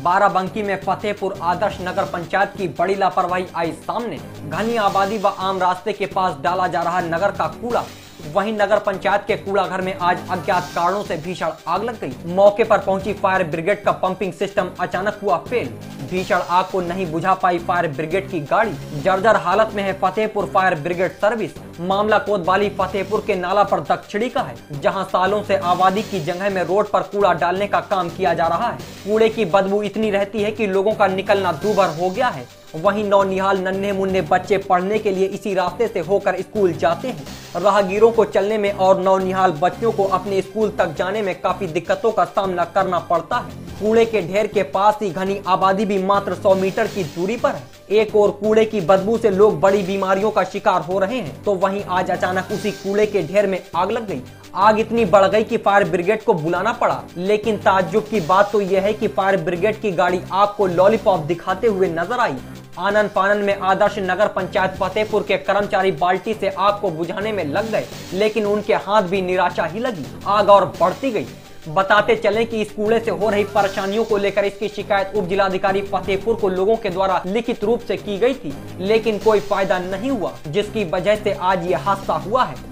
बाराबंकी में फतेहपुर आदर्श नगर पंचायत की बड़ी लापरवाही आई सामने। घनी आबादी व आम रास्ते के पास डाला जा रहा नगर का कूड़ा। वहीं नगर पंचायत के कूड़ा घर में आज अज्ञात कारणों से भीषण आग लग गई। मौके पर पहुंची फायर ब्रिगेड का पंपिंग सिस्टम अचानक हुआ फेल। भीषण आग को नहीं बुझा पाई फायर ब्रिगेड की गाड़ी। जर्जर हालत में है फतेहपुर फायर ब्रिगेड सर्विस। मामला कोतवाली फतेहपुर के नाला पर दक्षिणी का है, जहां सालों से आबादी की जगह में रोड पर कूड़ा डालने का काम किया जा रहा है। कूड़े की बदबू इतनी रहती है कि लोगों का निकलना दूभर हो गया है। वहीं नौनिहाल नन्हे मुन्ने बच्चे पढ़ने के लिए इसी रास्ते से होकर स्कूल जाते हैं। राहगीरों को चलने में और नौनिहाल बच्चों को अपने स्कूल तक जाने में काफी दिक्कतों का सामना करना पड़ता है। कूड़े के ढेर के पास ही घनी आबादी भी मात्र 100 मीटर की दूरी पर है। एक और कूड़े की बदबू से लोग बड़ी बीमारियों का शिकार हो रहे हैं, तो वहीं आज अचानक उसी कूड़े के ढेर में आग लग गई। आग इतनी बढ़ गई कि फायर ब्रिगेड को बुलाना पड़ा। लेकिन ताज्जुब की बात तो यह है कि फायर ब्रिगेड की गाड़ी आग को लॉलीपॉप दिखाते हुए नजर आई। आनन फानन में आदर्श नगर पंचायत फतेहपुर के कर्मचारी बाल्टी से आग को बुझाने में लग गए, लेकिन उनके हाथ भी निराशा ही लगी। आग और बढ़ती गई। बताते चलें कि इस कूड़े से हो रही परेशानियों को लेकर इसकी शिकायत उप जिलाधिकारी फतेहपुर को लोगों के द्वारा लिखित रूप से की गई थी, लेकिन कोई फायदा नहीं हुआ, जिसकी वजह से आज ये हादसा हुआ है।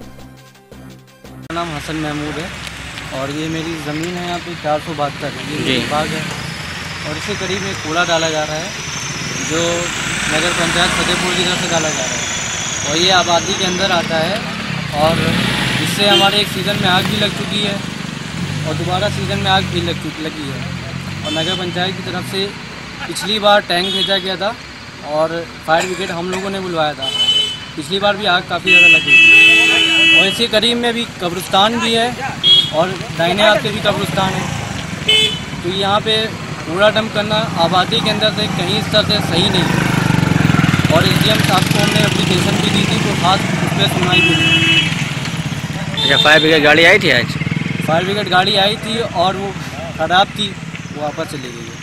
मेरा नाम हसन महमूद है और ये मेरी ज़मीन है। यहाँ पे 472 ये बाग है और इसके करीब में कूड़ा डाला जा रहा है, जो नगर पंचायत फतेहपुर की तरफ से डाला जा रहा है और ये आबादी के अंदर आता है। और इससे हमारे एक सीज़न में आग भी लग चुकी है और दोबारा सीज़न में आग भी लगी है। और नगर पंचायत की तरफ से पिछली बार टैंक भेजा गया था और फायर ब्रिगेड हम लोगों ने बुलवाया था। पिछली बार भी आग काफ़ी ज़्यादा लगी थी। और इसके करीब में भी कब्रिस्तान भी है और दाहिने हाथ से भी कब्रिस्तान है। तो यहाँ पे कूड़ा डंप करना आबादी के अंदर से कहीं स्तर से सही नहीं है। और एसडीएम साहब को हमने एप्लीकेशन भी दी थी, तो खास उस पर सुनवाई भी नहीं। अच्छा, फायर ब्रिगेड गाड़ी आई थी आज? फायर ब्रिगेड गाड़ी आई थी और वो ख़राब थी, वो वापस चली गई है।